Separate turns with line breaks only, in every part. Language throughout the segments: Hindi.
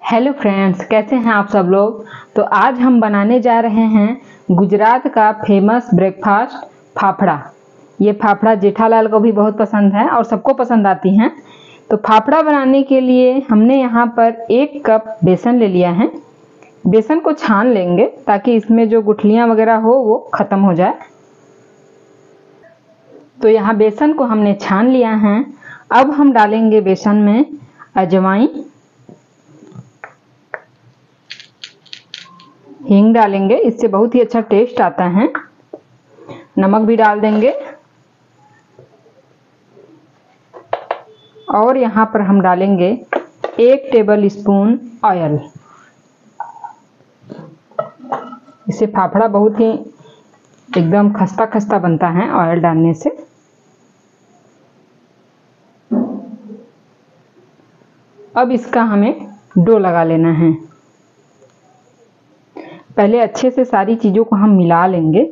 हेलो फ्रेंड्स, कैसे हैं आप सब लोग। तो आज हम बनाने जा रहे हैं गुजरात का फेमस ब्रेकफास्ट फाफड़ा। ये फाफड़ा जेठालाल को भी बहुत पसंद है और सबको पसंद आती हैं। तो फाफड़ा बनाने के लिए हमने यहाँ पर 1 कप बेसन ले लिया है। बेसन को छान लेंगे ताकि इसमें जो गुठलियाँ वगैरह हो वो ख़त्म हो जाए। तो यहाँ बेसन को हमने छान लिया है। अब हम डालेंगे बेसन में अजवाइन, हींग डालेंगे, इससे बहुत ही अच्छा टेस्ट आता है। नमक भी डाल देंगे और यहाँ पर हम डालेंगे 1 टेबल स्पून ऑयल। इससे फाफड़ा बहुत ही एकदम खस्ता खस्ता बनता है ऑयल डालने से। अब इसका हमें डो लगा लेना है। पहले अच्छे से सारी चीज़ों को हम मिला लेंगे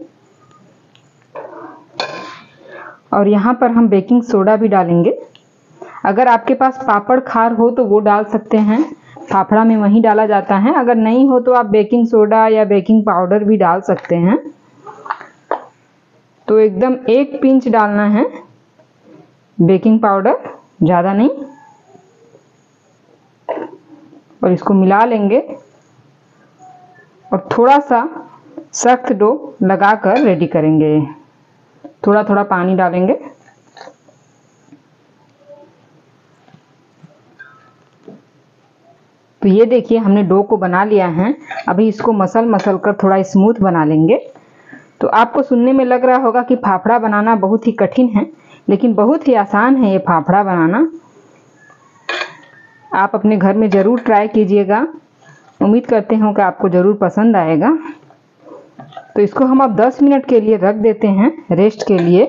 और यहाँ पर हम बेकिंग सोडा भी डालेंगे। अगर आपके पास पापड़ खार हो तो वो डाल सकते हैं, फाफड़ा में वही डाला जाता है। अगर नहीं हो तो आप बेकिंग सोडा या बेकिंग पाउडर भी डाल सकते हैं। तो एकदम 1 पिंच डालना है बेकिंग पाउडर, ज़्यादा नहीं। और इसको मिला लेंगे और थोड़ा सा सख्त डो लगाकर रेडी करेंगे। थोड़ा थोड़ा पानी डालेंगे। तो ये देखिए हमने डो को बना लिया है। अभी इसको मसल कर थोड़ा स्मूथ बना लेंगे। तो आपको सुनने में लग रहा होगा कि फाफड़ा बनाना बहुत ही कठिन है, लेकिन बहुत ही आसान है ये फाफड़ा बनाना। आप अपने घर में ज़रूर ट्राई कीजिएगा। उम्मीद करते हैं कि आपको ज़रूर पसंद आएगा। तो इसको हम अब 10 मिनट के लिए रख देते हैं रेस्ट के लिए।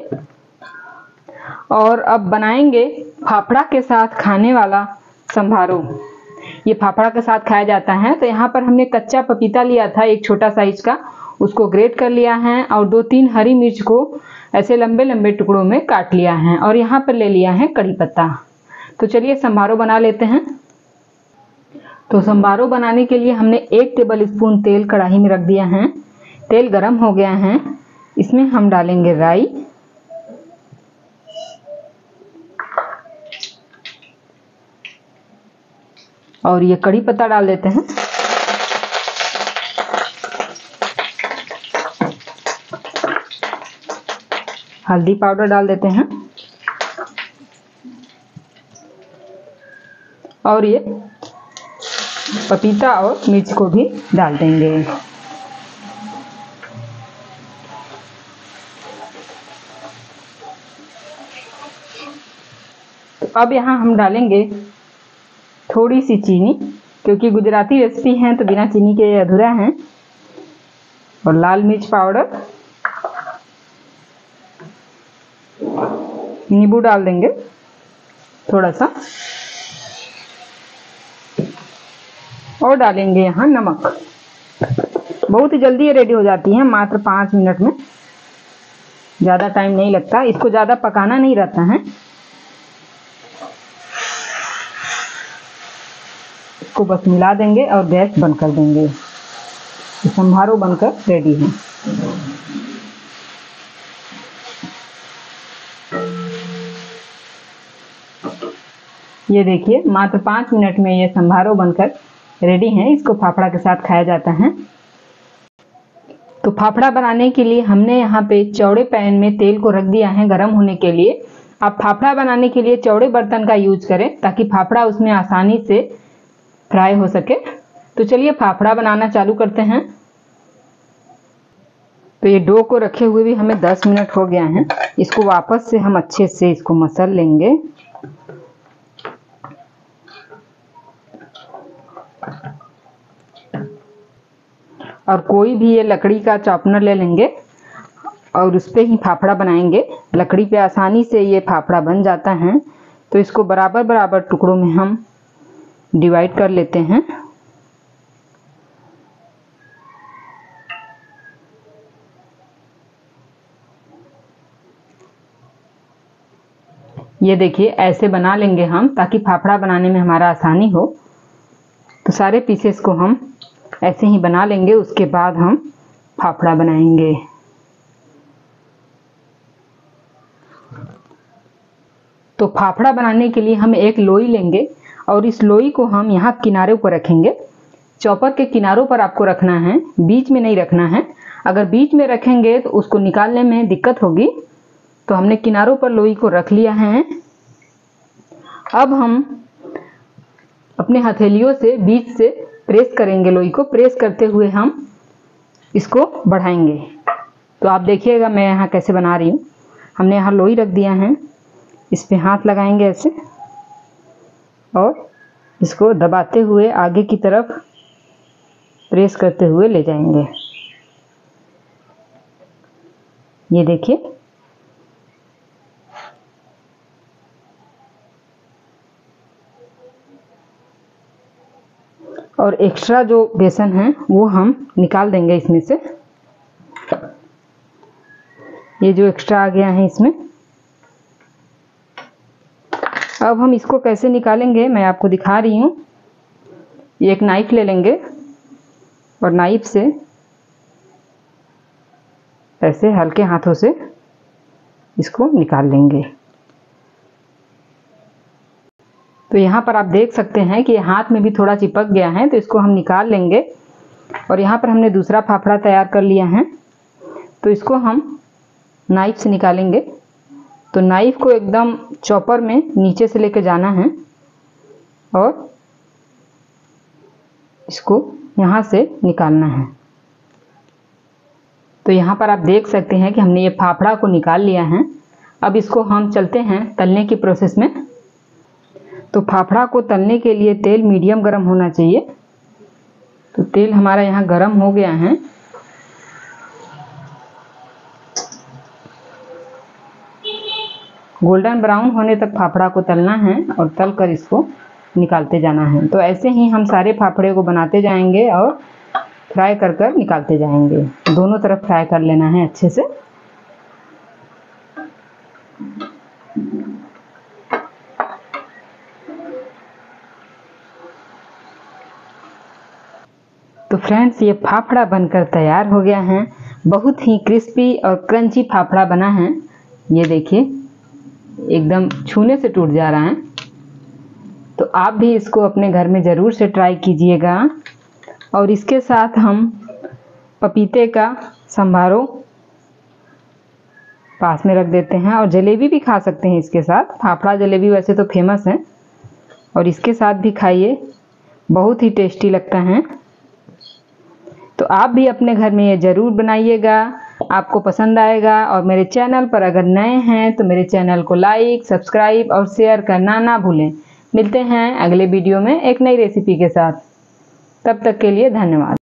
और अब बनाएंगे फाफड़ा के साथ खाने वाला संभारो। ये फाफड़ा के साथ खाया जाता है। तो यहाँ पर हमने कच्चा पपीता लिया था, एक छोटा साइज का, उसको ग्रेट कर लिया है और 2-3 हरी मिर्च को ऐसे लंबे लंबे टुकड़ों में काट लिया है। और यहाँ पर ले लिया है कड़ी पत्ता। तो चलिए संभारो बना लेते हैं। तो संभारो बनाने के लिए हमने 1 टेबल स्पून तेल कढ़ाई में रख दिया है। तेल गरम हो गया है। इसमें हम डालेंगे राई, और ये कड़ी पत्ता डाल देते हैं। हल्दी पाउडर डाल देते हैं और ये पपीता और मिर्च को भी डाल देंगे। तो अब यहाँ हम डालेंगे थोड़ी सी चीनी, क्योंकि गुजराती रेसिपी है तो बिना चीनी के अधूरा है। और लाल मिर्च पाउडर, नींबू डाल देंगे थोड़ा सा, और डालेंगे यहाँ नमक। बहुत ही जल्दी ये रेडी हो जाती है, मात्र 5 मिनट में। ज़्यादा टाइम नहीं लगता, इसको ज़्यादा पकाना नहीं रहता है। इसको बस मिला देंगे और गैस बंद कर देंगे। संभारो बनकर रेडी है। ये देखिए मात्र 5 मिनट में ये संभारो बनकर रेडी है। इसको फाफड़ा के साथ खाया जाता है। तो फाफड़ा बनाने के लिए हमने यहाँ पे चौड़े पैन में तेल को रख दिया है गरम होने के लिए। आप फाफड़ा बनाने के लिए चौड़े बर्तन का यूज करें ताकि फाफड़ा उसमें आसानी से फ्राई हो सके। तो चलिए फाफड़ा बनाना चालू करते हैं। तो ये डो को रखे हुए भी हमें 10 मिनट हो गया है। इसको वापस से हम अच्छे से इसको मसल लेंगे। और कोई भी ये लकड़ी का चॉपनर ले लेंगे और उस पर ही फाफड़ा बनाएंगे। लकड़ी पे आसानी से ये फाफड़ा बन जाता है। तो इसको बराबर बराबर टुकड़ों में हम डिवाइड कर लेते हैं। ये देखिए ऐसे बना लेंगे हम, ताकि फाफड़ा बनाने में हमारा आसानी हो। तो सारे पीसेस को हम ऐसे ही बना लेंगे, उसके बाद हम फाफड़ा बनाएंगे। तो फाफड़ा बनाने के लिए हम एक लोई लेंगे और इस लोई को हम यहाँ किनारों पर रखेंगे। चॉपर के किनारों पर आपको रखना है, बीच में नहीं रखना है। अगर बीच में रखेंगे तो उसको निकालने में दिक्कत होगी। तो हमने किनारों पर लोई को रख लिया है। अब हम अपने हथेलियों से बीच से प्रेस करेंगे, लोई को प्रेस करते हुए हम इसको बढ़ाएंगे। तो आप देखिएगा मैं यहाँ कैसे बना रही हूँ। हमने यहाँ लोई रख दिया है, इस पे हाथ लगाएंगे ऐसे और इसको दबाते हुए आगे की तरफ प्रेस करते हुए ले जाएंगे। ये देखिए, और एक्स्ट्रा जो बेसन है वो हम निकाल देंगे इसमें से। ये जो एक्स्ट्रा आ गया है इसमें, अब हम इसको कैसे निकालेंगे मैं आपको दिखा रही हूँ। एक नाइफ ले लेंगे और नाइफ से ऐसे हल्के हाथों से इसको निकाल लेंगे। तो यहाँ पर आप देख सकते हैं कि हाथ में भी थोड़ा चिपक गया है, तो इसको हम निकाल लेंगे। और यहाँ पर हमने दूसरा फाफड़ा तैयार कर लिया है, तो इसको हम नाइफ से निकालेंगे। तो नाइफ को एकदम चॉपर में नीचे से लेकर जाना है और इसको यहाँ से निकालना है। तो यहाँ पर आप देख सकते हैं कि हमने ये फाफड़ा को निकाल लिया है। अब इसको हम चलते हैं तलने की प्रोसेस में। तो फाफड़ा को तलने के लिए तेल मीडियम गर्म होना चाहिए। तो तेल हमारा यहाँ गर्म हो गया है। गोल्डन ब्राउन होने तक फाफड़ा को तलना है और तल कर इसको निकालते जाना है। तो ऐसे ही हम सारे फाफड़े को बनाते जाएंगे और फ्राई कर कर निकालते जाएंगे। दोनों तरफ फ्राई कर लेना है अच्छे से। तो फ्रेंड्स, ये फाफड़ा बनकर तैयार हो गया है। बहुत ही क्रिस्पी और क्रंची फाफड़ा बना है। ये देखिए, एकदम छूने से टूट जा रहा है। तो आप भी इसको अपने घर में ज़रूर से ट्राई कीजिएगा। और इसके साथ हम पपीते का संभारो पास में रख देते हैं और जलेबी भी खा सकते हैं इसके साथ। फाफड़ा जलेबी वैसे तो फेमस है, और इसके साथ भी खाइए, बहुत ही टेस्टी लगता है। तो आप भी अपने घर में ये ज़रूर बनाइएगा, आपको पसंद आएगा। और मेरे चैनल पर अगर नए हैं तो मेरे चैनल को लाइक, सब्सक्राइब और शेयर करना ना भूलें। मिलते हैं अगले वीडियो में एक नई रेसिपी के साथ। तब तक के लिए धन्यवाद।